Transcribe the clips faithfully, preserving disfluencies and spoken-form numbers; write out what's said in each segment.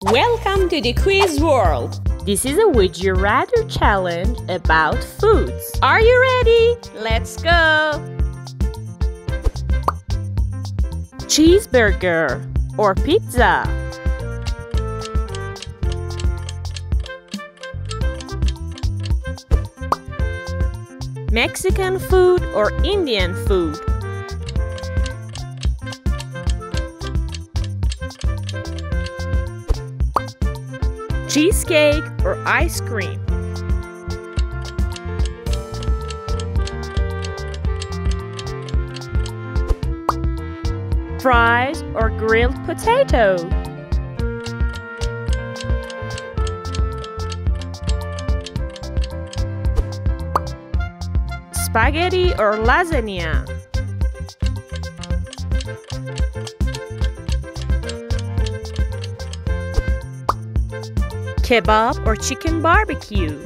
Welcome to the quiz world. This is a Would You Rather challenge about foods. Are you ready? Let's go! Cheeseburger or pizza? Mexican food or Indian food? Cheesecake or ice cream? Fries or grilled potato? Spaghetti or lasagna? Kebab or chicken barbecue?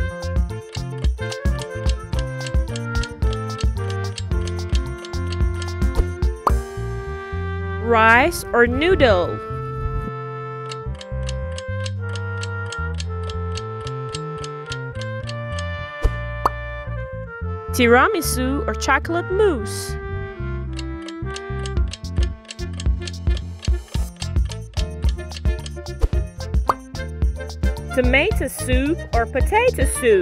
Rice or noodle? Tiramisu or chocolate mousse? Tomato soup or potato soup?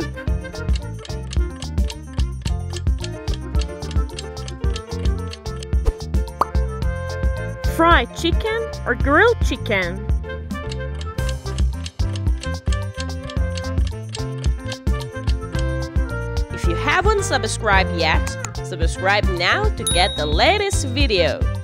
Fried chicken or grilled chicken? If you haven't subscribed yet, subscribe now to get the latest video.